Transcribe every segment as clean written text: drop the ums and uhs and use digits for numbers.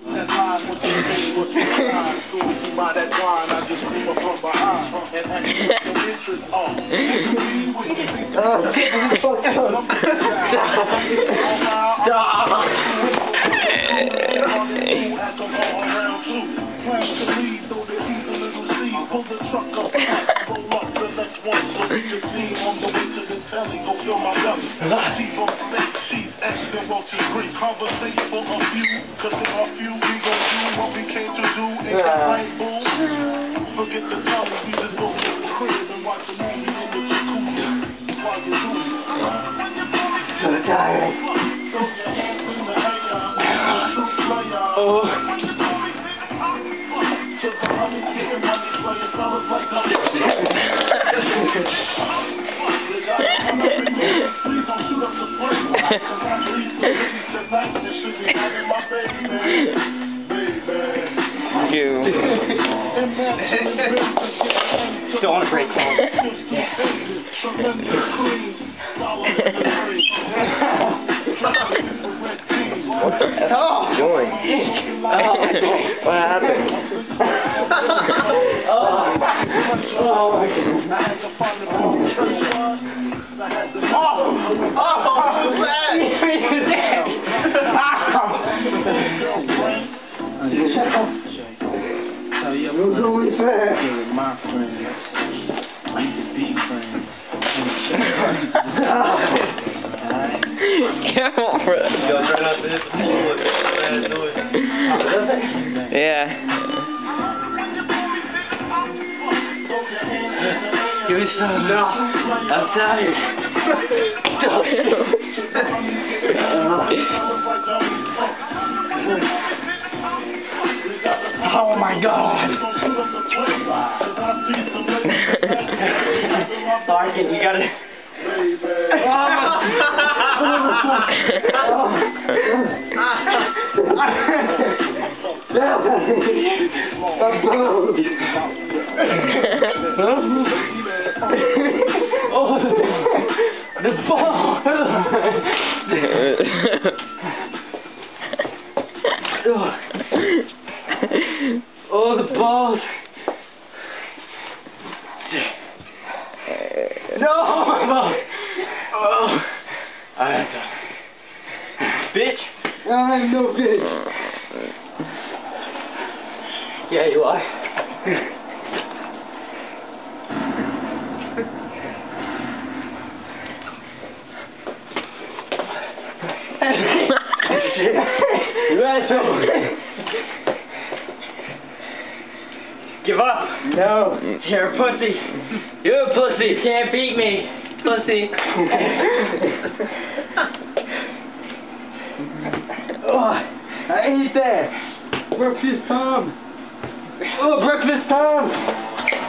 That line, what you think, what you line. Soon as you buy that wine, I just creep up from behind. And I keep your interest off. Pull the truck up, roll up the next one, so we just lean on the way to the telly, go fill my belly. She's on stage, she's excellent, well, she's great. Conversation for a few, cause in a few, we gon' do what we came to do. Ain't that right, boo? Forget the telly, we just go to the crib and watch a movie in the jacuzzi. While you do it. So tired. Oh. You. Don't want to break home. What the F are you doing? What happened? You're going fast. My friend, we can be friends. Come on, bro. Y'all try not to hit the floor with that noise. Yeah. Give me some. No. I'm tired. Oh my God. Larkin, you gotta. Oh, the ball. Oh, the balls. No, my balls. Oh, I'm done. Bitch. I'm no bitch. Yeah, you are. Wrestle. Give up. No. You're a pussy. You're a pussy. You can't beat me. Pussy. Oh, I ate that. Breakfast time. Oh, breakfast time.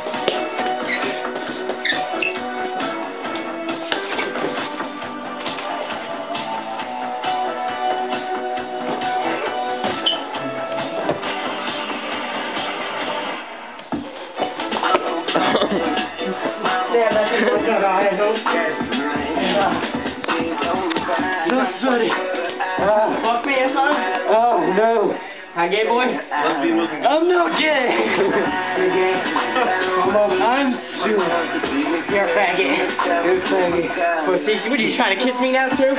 So sweaty. Fuck me, son? Oh, no. Hi, gay boy? I'm not gay. I'm stupid. You're a faggot. You're a faggot. Pussy, what are you trying to kiss me now, too?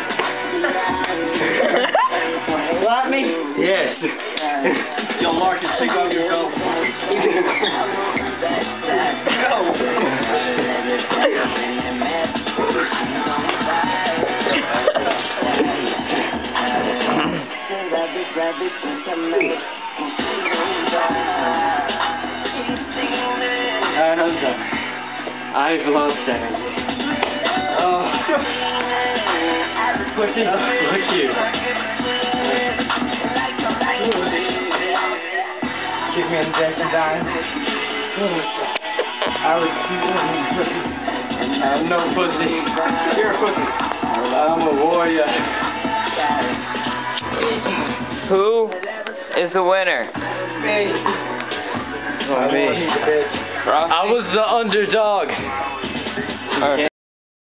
Slap me? Yes. Yo, Larkin, take off your belt. I'm done. I've lost that. Oh. Pussy, fuck you. Give me a injection, darling. I was pussy. I'm no pussy. You're a pussy. I'm a warrior. Who is the winner? Me. Me. I was the underdog.